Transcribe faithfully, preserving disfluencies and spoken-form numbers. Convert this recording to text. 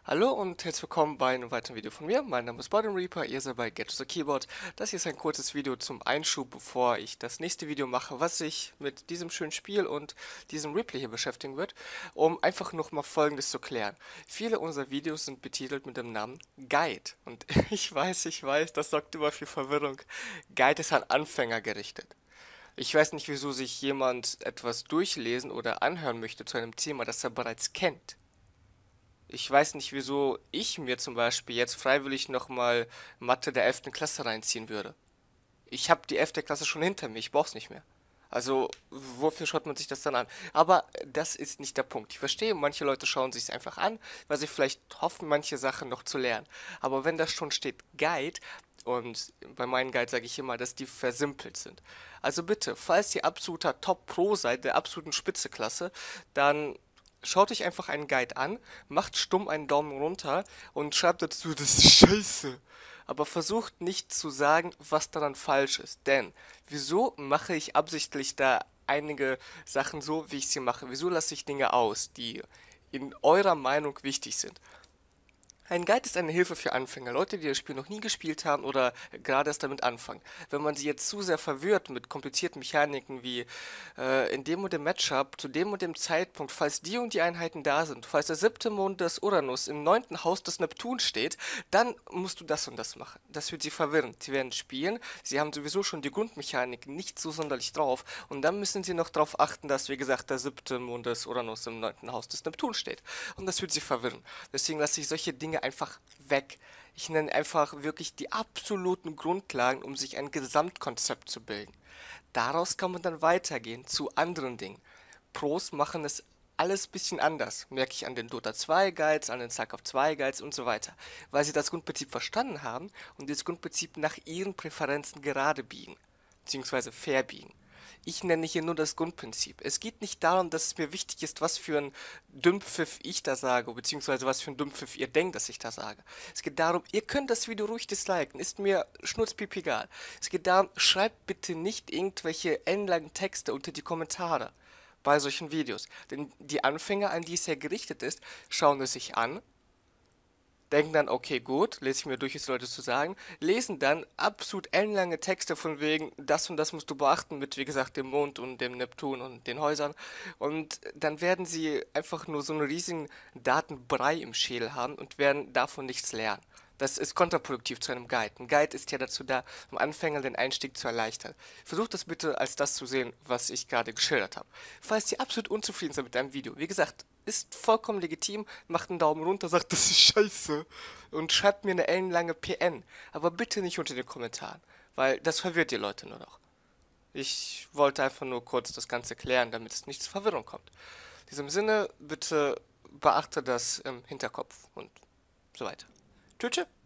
Hallo und herzlich willkommen bei einem weiteren Video von mir. Mein Name ist Bottom Reaper, ihr seid bei Get to the Keyboard. Das hier ist ein kurzes Video zum Einschub, bevor ich das nächste Video mache, was sich mit diesem schönen Spiel und diesem Replay hier beschäftigen wird, um einfach nochmal Folgendes zu klären. Viele unserer Videos sind betitelt mit dem Namen Guide. Und ich weiß, ich weiß, das sorgt immer für Verwirrung. Guide ist an Anfänger gerichtet. Ich weiß nicht, wieso sich jemand etwas durchlesen oder anhören möchte zu einem Thema, das er bereits kennt. Ich weiß nicht, wieso ich mir zum Beispiel jetzt freiwillig nochmal Mathe der elften Klasse reinziehen würde. Ich habe die elfte Klasse schon hinter mir, ich brauch's nicht mehr. Also, wofür schaut man sich das dann an? Aber das ist nicht der Punkt. Ich verstehe, manche Leute schauen sich es einfach an, weil sie vielleicht hoffen, manche Sachen noch zu lernen. Aber wenn da schon steht Guide, und bei meinen Guides sage ich immer, dass die versimpelt sind. Also bitte, falls ihr absoluter Top-Pro seid, der absoluten Spitzeklasse, dann schaut euch einfach einen Guide an, macht stumm einen Daumen runter und schreibt dazu, das ist scheiße. Aber versucht nicht zu sagen, was daran falsch ist. Denn wieso mache ich absichtlich da einige Sachen so, wie ich sie mache? Wieso lasse ich Dinge aus, die in eurer Meinung wichtig sind? Ein Guide ist eine Hilfe für Anfänger, Leute, die das Spiel noch nie gespielt haben oder gerade erst damit anfangen. Wenn man sie jetzt zu sehr verwirrt mit komplizierten Mechaniken wie äh, in dem und dem Matchup, zu dem und dem Zeitpunkt, falls die und die Einheiten da sind, falls der siebte Mond des Uranus im neunten Haus des Neptun steht, dann musst du das und das machen. Das wird sie verwirren. Sie werden spielen, sie haben sowieso schon die Grundmechanik nicht so sonderlich drauf und dann müssen sie noch darauf achten, dass, wie gesagt, der siebte Mond des Uranus im neunten Haus des Neptun steht. Und das wird sie verwirren. Deswegen lasse ich solche Dinge einfach weg. Ich nenne einfach wirklich die absoluten Grundlagen, um sich ein Gesamtkonzept zu bilden. Daraus kann man dann weitergehen zu anderen Dingen. Pros machen es alles ein bisschen anders, merke ich an den Dota zwei Guides, an den StarCraft zwei Guides und so weiter, weil sie das Grundprinzip verstanden haben und das Grundprinzip nach ihren Präferenzen gerade biegen, beziehungsweise verbiegen. Ich nenne hier nur das Grundprinzip. Es geht nicht darum, dass es mir wichtig ist, was für ein Dünnpfiff ich da sage, beziehungsweise was für ein Dünnpfiff ihr denkt, dass ich da sage. Es geht darum, ihr könnt das Video ruhig disliken, ist mir schnurzpiep egal. Es geht darum, schreibt bitte nicht irgendwelche ellenlangen Texte unter die Kommentare bei solchen Videos. Denn die Anfänger, an die es ja gerichtet ist, schauen es sich an, denken dann, okay, gut, lese ich mir durch, was die Leute zu sagen, lesen dann absolut ellenlange Texte von wegen, das und das musst du beachten mit, wie gesagt, dem Mond und dem Neptun und den Häusern. Und dann werden sie einfach nur so einen riesigen Datenbrei im Schädel haben und werden davon nichts lernen. Das ist kontraproduktiv zu einem Guide. Ein Guide ist ja dazu da, um Anfängern den Einstieg zu erleichtern. Versucht das bitte als das zu sehen, was ich gerade geschildert habe. Falls ihr absolut unzufrieden seid mit einem Video, wie gesagt, ist vollkommen legitim, macht einen Daumen runter, sagt, das ist scheiße und schreibt mir eine ellenlange P N. Aber bitte nicht unter den Kommentaren, weil das verwirrt die Leute nur noch. Ich wollte einfach nur kurz das Ganze klären, damit es nicht zur Verwirrung kommt. In diesem Sinne, bitte beachte das im Hinterkopf und so weiter. Tschüss.